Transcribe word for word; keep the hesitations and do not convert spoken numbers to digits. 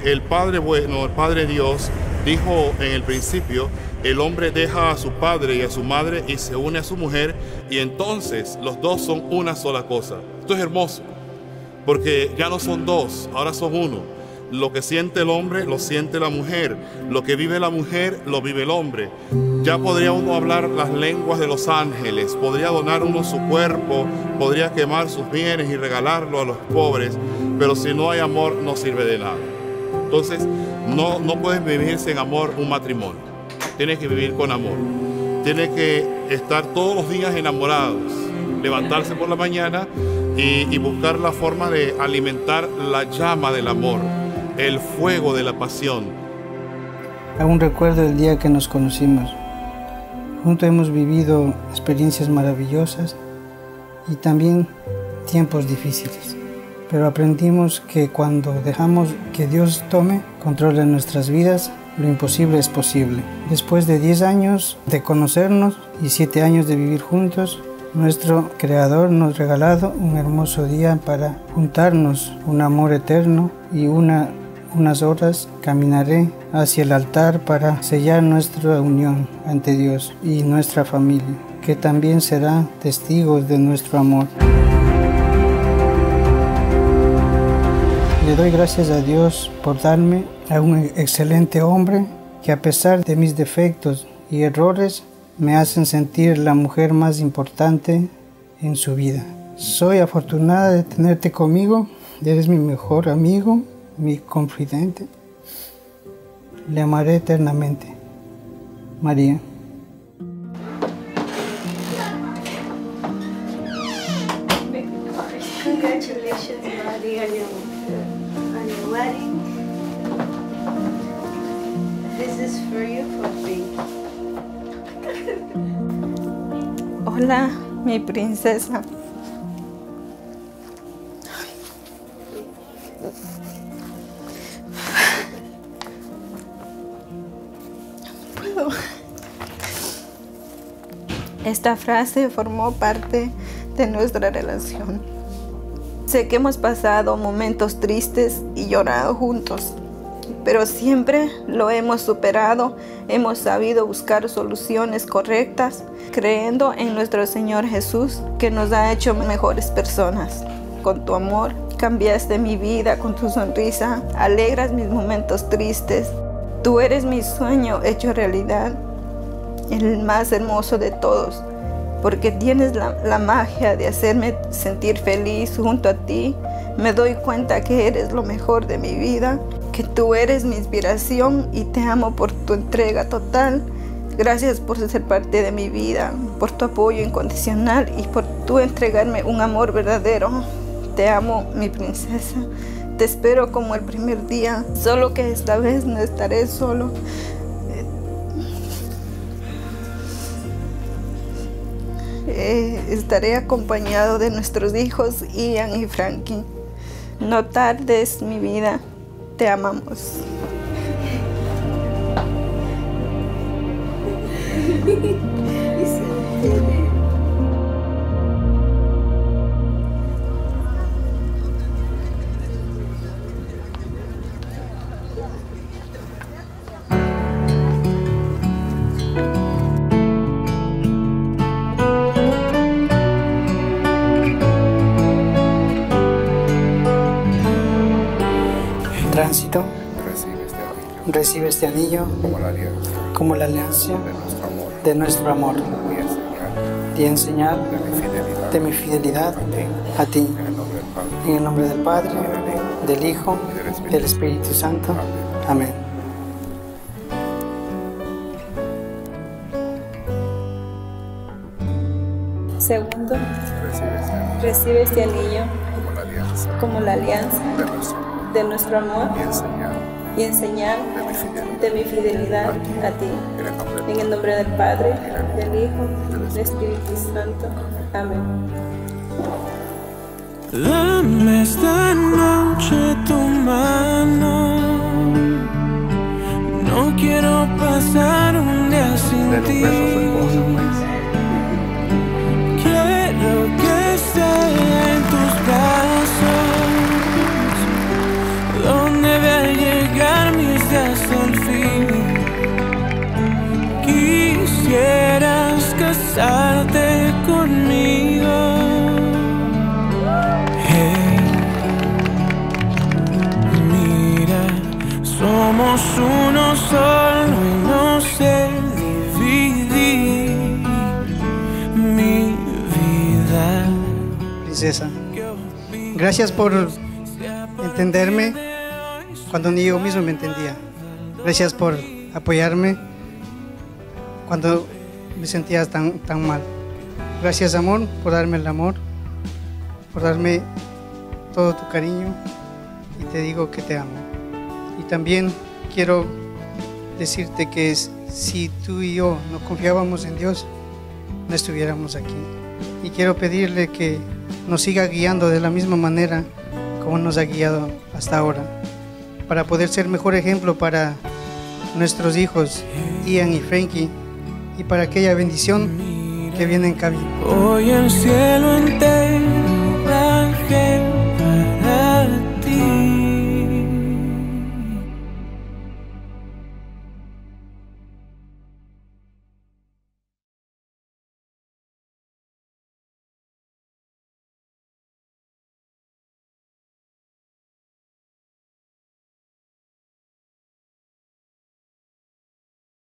el Padre bueno, el Padre Dios, dijo en el principio, el hombre deja a su padre y a su madre y se une a su mujer, y entonces los dos son una sola cosa. Esto es hermoso, porque ya no son dos, ahora son uno. Lo que siente el hombre, lo siente la mujer. Lo que vive la mujer, lo vive el hombre. Ya podría uno hablar las lenguas de los ángeles, podría donar uno su cuerpo, podría quemar sus bienes y regalarlo a los pobres, pero si no hay amor, no sirve de nada. Entonces, no, no puedes vivir sin amor un matrimonio. Tienes que vivir con amor. Tienes que estar todos los días enamorados, levantarse por la mañana y, y buscar la forma de alimentar la llama del amor, el fuego de la pasión. Aún recuerdo el día que nos conocimos. Juntos hemos vivido experiencias maravillosas y también tiempos difíciles. Pero aprendimos que cuando dejamos que Dios tome control de nuestras vidas, lo imposible es posible. Después de diez años de conocernos y siete años de vivir juntos, nuestro Creador nos ha regalado un hermoso día para juntarnos, un amor eterno, y una, unas horas caminaré hacia el altar para sellar nuestra unión ante Dios y nuestra familia, que también será testigos de nuestro amor. Le doy gracias a Dios por darme a un excelente hombre que, a pesar de mis defectos y errores, me hacen sentir la mujer más importante en su vida. Soy afortunada de tenerte conmigo. Eres mi mejor amigo, mi confidente. Le amaré eternamente. María. Congratulations, María, on your, on your wedding. This is for you, papi. Hola, mi princesa. Puedo. Esta frase formó parte de nuestra relación. Sé que hemos pasado momentos tristes y llorado juntos, pero siempre lo hemos superado. Hemos sabido buscar soluciones correctas, creyendo en nuestro Señor Jesús, que nos ha hecho mejores personas. Con tu amor cambiaste mi vida, con tu sonrisa alegras mis momentos tristes. Tú eres mi sueño hecho realidad, el más hermoso de todos, porque tienes la, la magia de hacerme sentir feliz junto a ti. Me doy cuenta que eres lo mejor de mi vida, que tú eres mi inspiración, y te amo por tu entrega total. Gracias por ser parte de mi vida, por tu apoyo incondicional y por tu entregarme un amor verdadero. Te amo, mi princesa. Te espero como el primer día, solo que esta vez no estaré solo. Eh, estaré acompañado de nuestros hijos Ian y Frankie. No tardes, mi vida. Te amamos. Tránsito. Recibe este anillo Recibe este anillo como la alianza como la alianza de nuestro amor de nuestro amor y en señal y en señal de mi fidelidad de mi fidelidad a ti. en el nombre del Padre, En el nombre del Padre, del Hijo, y del Espíritu Santo. Amén. Segundo, recibe este anillo recibe este anillo como la alianza como la alianza de nuestro amor de nuestro amor y en señal y en señal de mi fidelidad de mi fidelidad a ti. en el nombre del En el nombre del Padre, del Hijo y del Espíritu Santo. Amén. Dame esta noche tu mano. No quiero pasar un día sin de los ti. besos de esposa, pues. Quiero que esté en tus brazos, donde vea llegar César. Gracias por entenderme cuando ni yo mismo me entendía. Gracias por apoyarme cuando me sentía tan, tan mal. Gracias, amor, por darme el amor, por darme todo tu cariño, y te digo que te amo. Y también quiero decirte que si tú y yo no confiábamos en Dios, no estuviéramos aquí. Y quiero pedirle que nos siga guiando de la misma manera como nos ha guiado hasta ahora, para poder ser mejor ejemplo para nuestros hijos, Ian y Frankie, y para aquella bendición que viene en camino. Hoy el cielo entero ángel